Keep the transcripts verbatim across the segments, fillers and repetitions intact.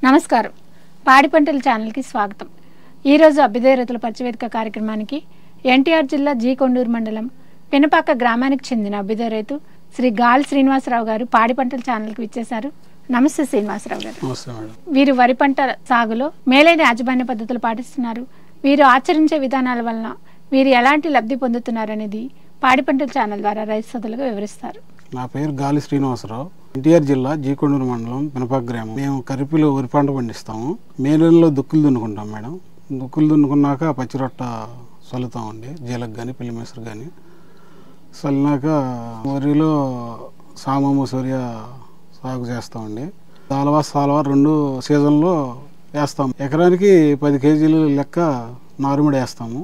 నమస్కారం. పాడి పంటల ఛానల్కి స్వాగతం. ఈరోజు అభ్యుదయ రైతుల పరిచయవేదిక కార్యక్రమానికి ఎన్టీఆర్ జిల్లా జీ కొండూరు మండలం పినపాక గ్రామానికి చెందిన అభ్యుదయ రైతు శ్రీ గాలి శ్రీనివాసరావు గారు పాడి పంటల ఛానల్కి విచ్చేశారు. నమస్తే శ్రీనివాసరావు గారు. వీరు వరి పంట సాగులో మేలైన యాజమాన్య పద్ధతులు పాటిస్తున్నారు. వీరు ఆచరించే విధానాల వలన వీరు ఎలాంటి లబ్ధి పొందుతున్నారనేది పాడి పంటల ఛానల్ ద్వారా రైతు సోదరులకు వివరిస్తారు. నా పేరు గాలి శ్రీనివాసరావు. ఎన్టీఆర్ జిల్లా జీ కొండూరు మండలం పినపాక గ్రామం. మేము ఖరీఫ్లో వరి పంట పండిస్తాము. మే నెలలో దుక్కులు దున్నుకుంటాం మేడం. దుక్కులు దున్నుకున్నాక పచ్చిరొట్ట చల్లుతామండి, జీలకు కానీ పిల్లి మెసరు కానీ. చల్లినాక వరిలో సామము సూర్య సాగు చేస్తామండి. సాలవా సాలవా రెండు సీజన్లో వేస్తాం. ఎకరానికి పది కేజీలు లెక్క నారుమడి వేస్తాము.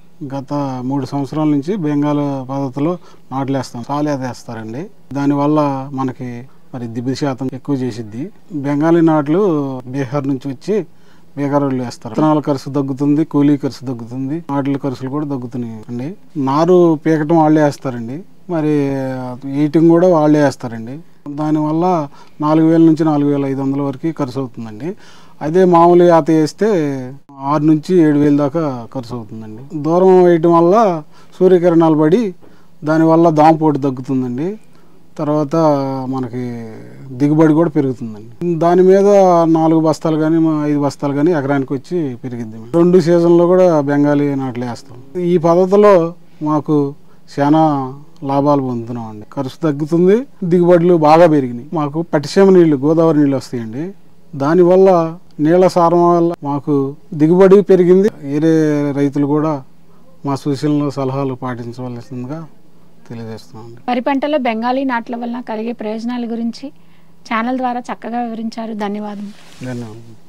గత మూడు సంవత్సరాల నుంచి బెంగాల్ పద్ధతిలో నాట్లు వేస్తాం. సాలేత వేస్తారండి. దానివల్ల మనకి మరి దిబ్బ శాతం ఎక్కువ చేసిద్ది. బెంగాలీ నాట్లు బీహార్ నుంచి వచ్చి బీహార్ వాళ్ళు వేస్తారు. విత్తనాల ఖర్చు తగ్గుతుంది, కూలీ ఖర్చు తగ్గుతుంది, నాట్ల ఖర్చులు కూడా తగ్గుతున్నాయి అండి. నారు పీకటం వాళ్ళే వేస్తారండి, మరి ఈటింగ్ కూడా వాళ్ళే వేస్తారండి. దానివల్ల నాలుగు వేల నుంచి నాలుగు వేల ఐదు వందల వరకు ఖర్చు అవుతుందండి. అదే మామూలు యాత వేస్తే ఆరు నుంచి ఏడు వేల దాకా ఖర్చు అవుతుందండి. దూరం వేయటం వల్ల సూర్యకిరణాలు పడి దానివల్ల దాంపోటు తగ్గుతుందండి. తర్వాత మనకి దిగుబడి కూడా పెరుగుతుందండి. దాని మీద నాలుగు బస్తాలు కానీ ఐదు బస్తాలు కానీ ఎకరానికి వచ్చి పెరిగిద్ది. రెండు సీజన్లో కూడా బెంగాలీ నాట్లు వేస్తాం. ఈ పద్ధతిలో మాకు చాలా లాభాలు పొందుతున్నాం అండి. ఖర్చు తగ్గుతుంది, దిగుబడులు బాగా పెరిగినాయి. మాకు పట్టిసీమ నీళ్లు, గోదావరి నీళ్ళు వస్తాయండి. దానివల్ల నీళ్ల సారం వల్ల మాకు దిగుబడి పెరిగింది. వేరే రైతులు కూడా మా సూచనలు సలహాలు పాటించవలసిందిగా తెలియజేస్తున్నాం. వరి పంటలో బెంగాలీ నాట్ల వలన కలిగే ప్రయోజనాల గురించి ఛానల్ ద్వారా చక్కగా వివరించారు. ధన్యవాదాలు. ధన్యవాదాలు.